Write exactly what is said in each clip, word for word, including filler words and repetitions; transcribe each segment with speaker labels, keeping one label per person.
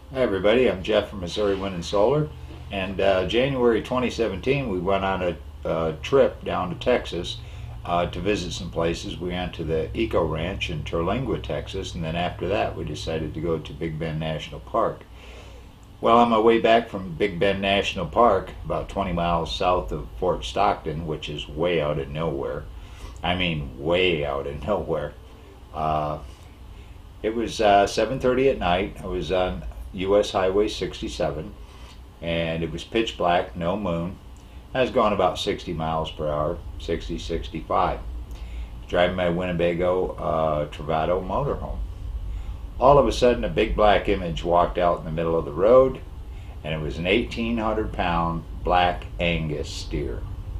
Speaker 1: Hi everybody, I'm Jeff from Missouri Wind and Solar, and uh, January twenty seventeen we went on a uh, trip down to Texas uh, to visit some places. We went to the Eco Ranch in Terlingua, Texas, and then after that we decided to go to Big Bend National Park. Well, on my way back from Big Bend National Park, about twenty miles south of Fort Stockton, which is way out of nowhere, I mean way out of nowhere, uh, it was uh, seven thirty at night. I was on U S Highway sixty-seven, and it was pitch black, no moon. I was going about sixty miles per hour, sixty, sixty-five, driving my Winnebago uh, Travato motorhome. All of a sudden, a big black image walked out in the middle of the road, and it was an eighteen hundred pound black Angus steer.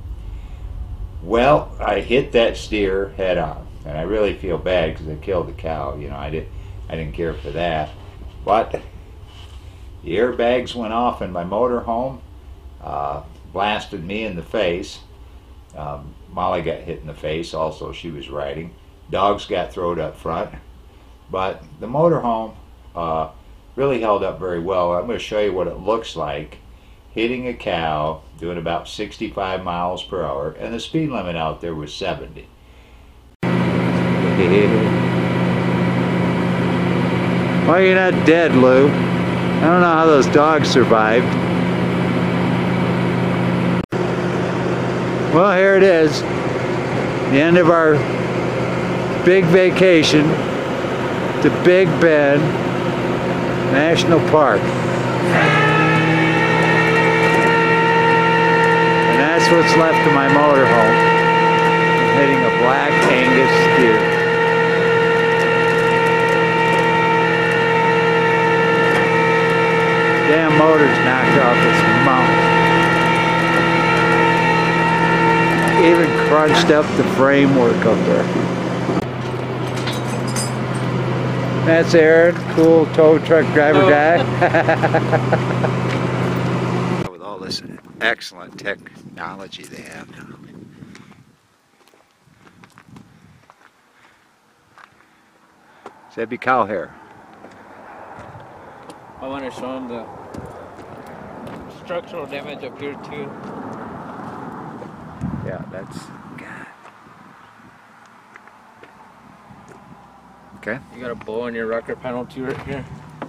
Speaker 1: Well, I hit that steer head on, and I really feel bad because I killed the cow. You know, I did, I didn't care for that, but the airbags went off in my motorhome, uh, blasted me in the face. Um, Molly got hit in the face, also she was riding. Dogs got thrown up front. But the motorhome uh, really held up very well. I'm going to show you what it looks like hitting a cow doing about sixty-five miles per hour, and the speed limit out there was seventy. Why you're not dead, Lou? I don't know how those dogs survived. Well, here it is, the end of our big vacation to Big Bend National Park. And that's what's left of my motorhome. I'm hitting a black Angus steer. Damn motor's knocked off its mount. Even crunched up the framework up there. That's Aaron, cool tow truck driver guy. With all this excellent technology they have now. So that'd be cow hair.
Speaker 2: I want to show them the structural damage up here too.
Speaker 1: Yeah, that's God. Okay.
Speaker 2: You got a bow in your rocker panel too right here.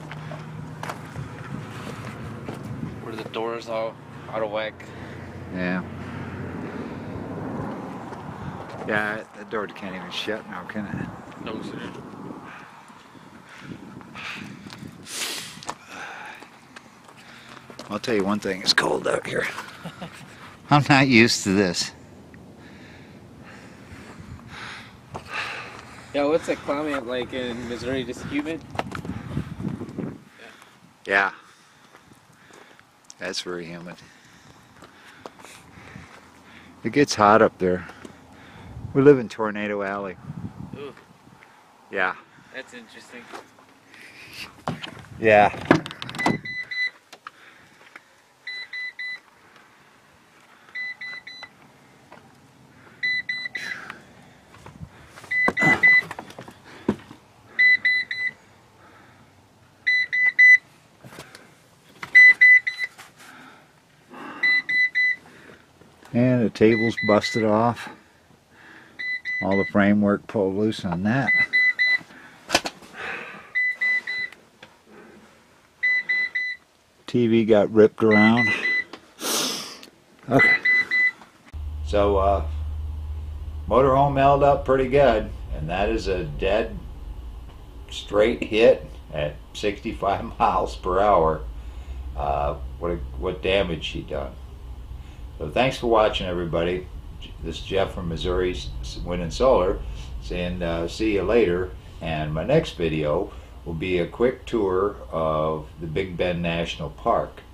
Speaker 2: Where the door's all out of whack.
Speaker 1: Yeah. Yeah, the door can't even shut now, can it?
Speaker 2: No, sir.
Speaker 1: I'll tell you one thing, it's cold out here. I'm not used to this.
Speaker 2: Yeah, what's the climate like in Missouri? Just humid?
Speaker 1: Yeah. That's very humid. It gets hot up there. We live in Tornado Alley.
Speaker 2: Ooh,
Speaker 1: Yeah.
Speaker 2: that's interesting.
Speaker 1: Yeah. And the table's busted off. All the framework pulled loose on that. T V got ripped around. Okay. So, uh, motorhome held up pretty good, and that is a dead straight hit at sixty-five miles per hour. Uh, what, a, what damage she done. So thanks for watching, everybody. This is Jeff from Missouri Wind and Solar, saying uh, see you later. And my next video will be a quick tour of the Big Bend National Park.